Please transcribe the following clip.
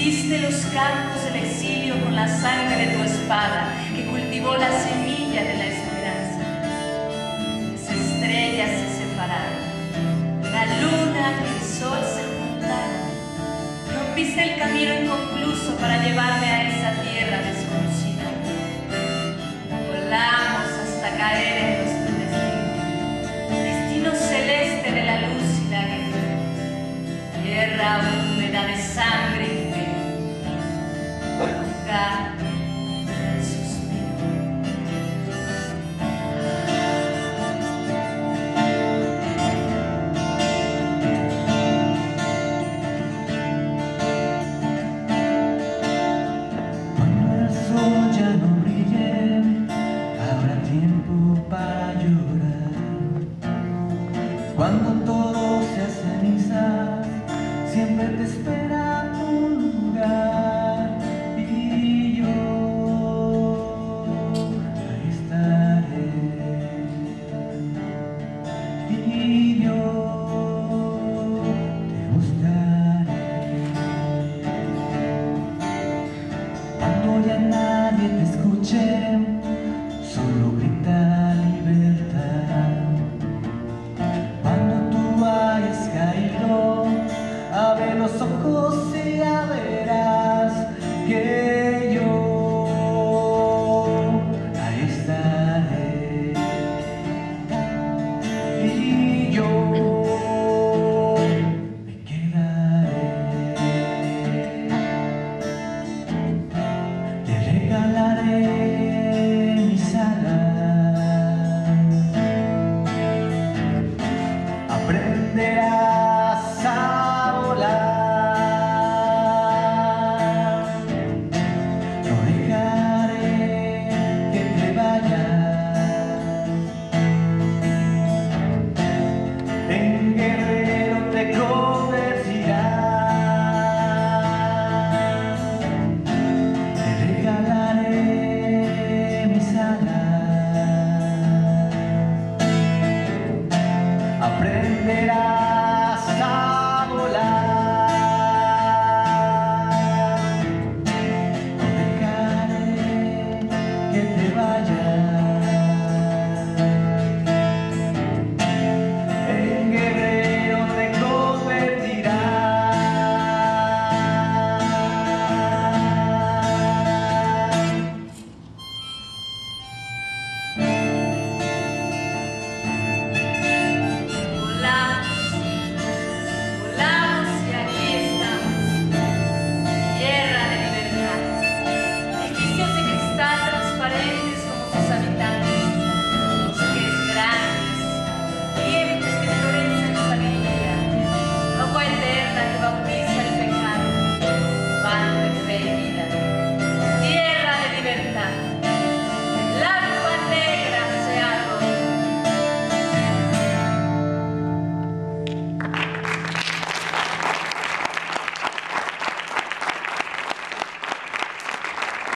Hiciste los campos del exilio con la sangre de tu espada, que cultivó la semilla de la esperanza. Las estrellas se separaron, la luna y el sol se juntaron. Rompiste el camino inconcluso para llevarme a esa tierra desconocida. Volamos hasta caer en nuestro destino celeste de la luz y la guerra. Tierra húmeda de sangre y fe, lugar del suspiro. Cuando el sol ya no brille, habrá tiempo para llorar. Cuando todo sea ceniza, siempre te espera un lugar, y yo ahí estaré, y yo te buscaré. Cuando ya nada